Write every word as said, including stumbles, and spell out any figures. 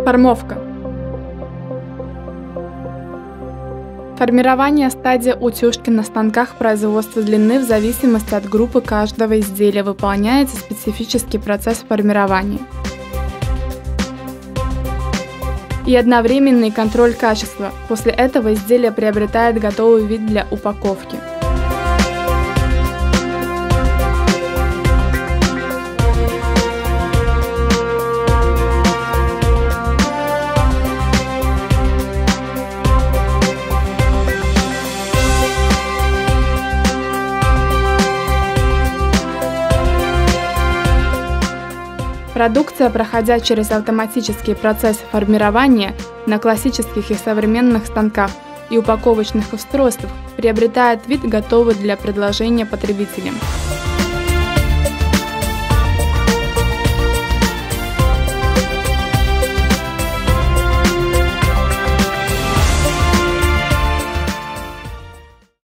Формовка. Формирование — стадия утюжки на станках производства длины в зависимости от группы каждого изделия. Выполняется специфический процесс формирования. И одновременный контроль качества. После этого изделие приобретает готовый вид для упаковки. Продукция, проходя через автоматический процесс формирования на классических и современных станках и упаковочных устройствах, приобретает вид, готовый для предложения потребителям.